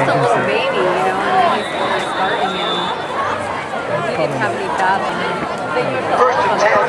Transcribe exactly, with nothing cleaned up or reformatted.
a little baby, you know, and he's kind of starting him. He didn't have any battle. First and ten.